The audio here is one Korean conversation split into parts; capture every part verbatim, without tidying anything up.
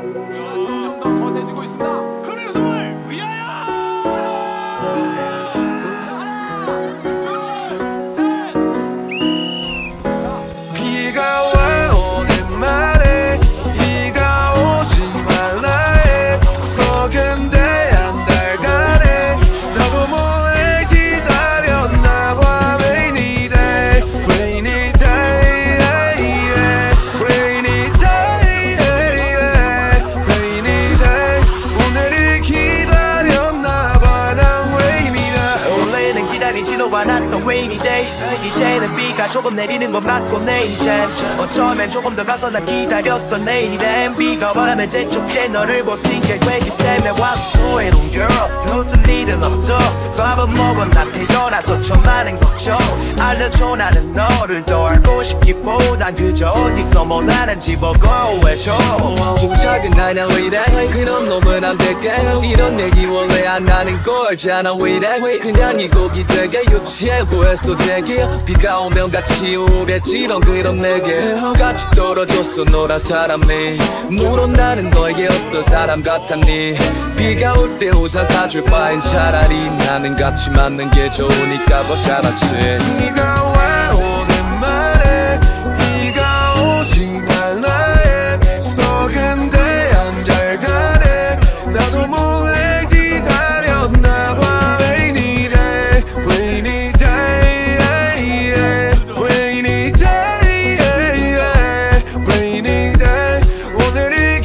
점점 더 거세지고 있습니다. 큰 웃음을 위하여! 비가 와 오랜만에 비가 오지 말라 했어. 근데 한 달간에 나도 몰래 기다렸나봐. Rainy day, rainy day, rainy day, rainy day. 오늘을 기다렸나봐. 난 rainy day. 원래는 기다리지도 않았던 rainy day. 이제는 비가 조금 내리는 건 맞고 내이젠 어쩌면 조금 더 가서 난 기다렸어. 내일엔 비가 와라면 재촉해. 너를 볼 핑계 되기 때문에 와서 후회로운 girl 별쓸 일은 없어. 밥은 먹어 나 태어나서 저 많은 걱정 알려줘. 나는 너를 더 알고 싶기보단 그저 어디서 뭐 나는지 보고 해줘. 침착은 나냐 왜 이래. 그럼 놈은 안 될게. 이런 얘기 원래 안 나는 걸잖아. 왜 이래. 그냥 이 곡이 되게 유치해 보였어. 제게 비가 오면 같이 우울해지던 그런 내게 같이 떨어졌어 너란 사람이. 물론 나는 너에게 어떤 사람 같았니. 비가 올 때 우산 사줄 바엔 차라리 나는 같이 맞는 게 좋으니까 더 잘하지. 비가 와 오랜만에 비가 오지 말라 했어. 근데 한 달간에 나도 몰래 기다렸나봐. Rainy day, rainy day, rainy day, rainy day. 오늘을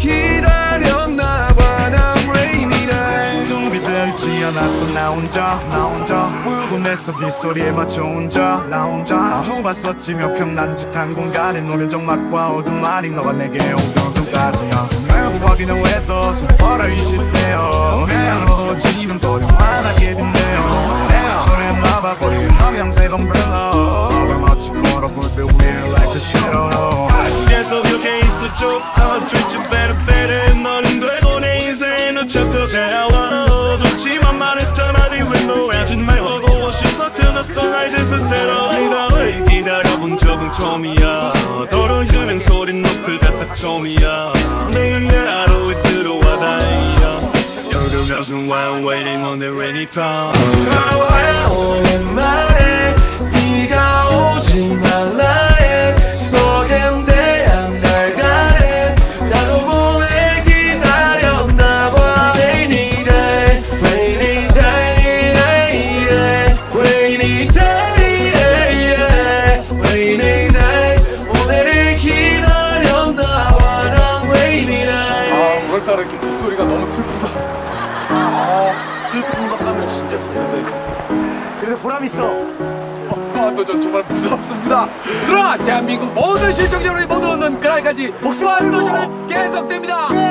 기다렸나봐. 난 rainy day. 준비되어 있지 않았어. 나 혼자 나 혼자 울고 내서 빗소리에 맞춰 혼자 나 혼자 호봤었지 몇 편난 듯한 공간에 노면 정막과 어둠만이 너와 내게 오던 순간이야. 정말 후하기는 왜도 손벌어 이십대요. 내가 지금 또령 화나게 됐네요. 내가 그랬나봐 버린 형양색 umbrella. 널 마치 걸어볼 때 we're like the shadow. 계속 이렇게 있었죠. I'll treat you better better. 너는 되고 내 인생의 new chapter 채워와. 좋지만 말했잖아 네 window 하지 말고 보고 싶어 till the sun rises and sets. 기다려본 적은 처음이야. 떨어지는 소린 너그 같아 처음이야. 내가 내 하루에 들어와 다행이야. You're the reason why I'm waiting on the rainy time. 비가 와 오랜만에 비가 오지 말라 했어. 근데 한 달간에 나도 몰래 기다렸나봐. Rainy day, rainy day, rainy day, rainy day. 오늘을 기다렸나봐. 난 rainy day. 아, 오늘따라 이렇게 빗소리가 너무 슬프다. 아, 슬픈 것 같으면 진짜 슬픈데 그래도 보람 있어. 아, 또 전 정말 무섭습니다. 그러나 대한민국 모든 시청자 여러분이 모두 얻는 그날까지 무한도전은 계속됩니다.